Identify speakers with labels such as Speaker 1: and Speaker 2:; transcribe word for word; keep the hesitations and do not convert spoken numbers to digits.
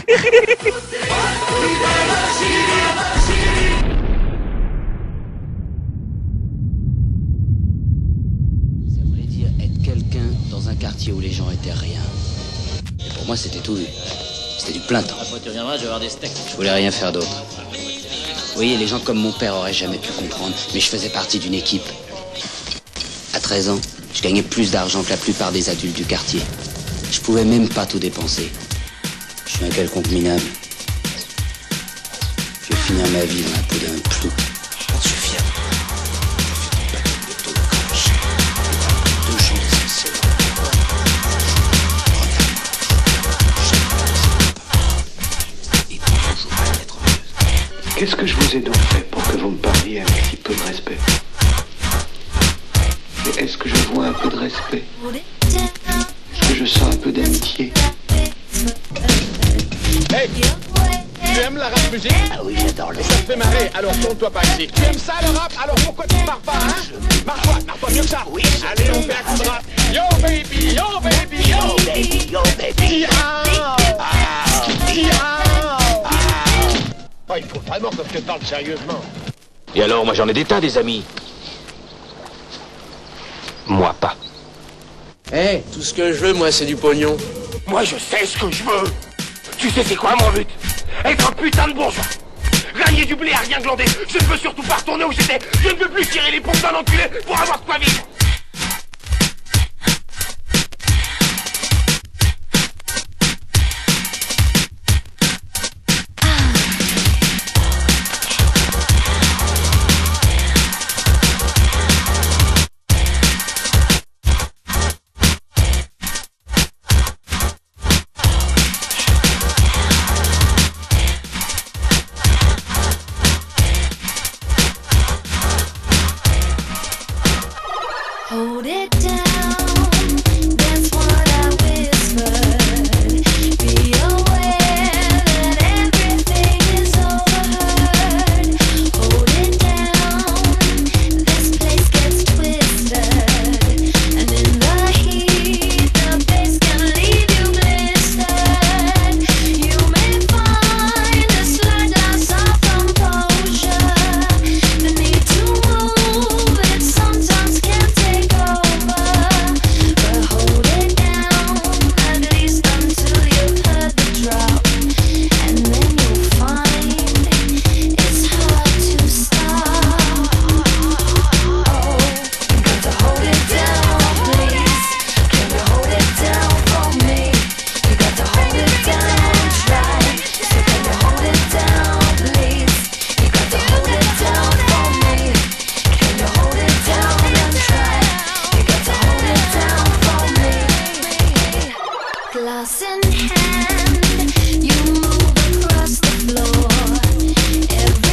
Speaker 1: Ça voulait dire être quelqu'un dans un quartier où les gens étaient rien. Et pour moi, c'était tout. C'était du plein temps.
Speaker 2: Après, tu reviendras, je vais avoir des steaks.
Speaker 1: Je voulais rien faire d'autre. Vous voyez, les gens comme mon père auraient jamais pu comprendre, mais je faisais partie d'une équipe. À treize ans, je gagnais plus d'argent que la plupart des adultes du quartier. Je pouvais même pas tout dépenser. Je suis un quelconque minable. Je vais finir ma vie dans la peau d'un clou. J'en suis fier.
Speaker 3: Qu'est-ce que je vous ai donc fait pour que vous me parliez avec si peu de respect? Et est-ce que je vois un peu de respect? Est-ce que je sens un peu d'amitié?
Speaker 4: Hey, tu aimes la rap musique?
Speaker 1: Ah oui, j'adore le
Speaker 4: Ça te fait marrer, alors tourne-toi par ici. Tu aimes ça le rap? Alors pourquoi tu ne marres pas, hein? Marre-toi, marre-toi mieux que ça. Oui, allez, on fait un coup de rap. Yo baby, yo baby, yo baby, yo baby. Oh, il faut vraiment que je te parle sérieusement.
Speaker 5: Et alors, moi j'en ai des tas, des amis. Moi pas.
Speaker 6: Eh, hey, tout ce que je veux, moi, c'est du pognon.
Speaker 7: Moi, je sais ce que je veux. Tu sais c'est quoi mon but? Être un putain de bourgeois. Gagner du blé à rien glander. Je ne veux surtout pas retourner où j'étais. Je ne veux plus tirer les pompes d'un enculé pour avoir de quoi vivre.
Speaker 8: Hold it down, that's what I whispered. Be aware that everything is overheard. Hold it down, this place gets twisted. And in the heat, the bass can leave you blistered. You may find a slight loss of composure. The need to move, it sometimes can take glass in hand, you move across the floor. Every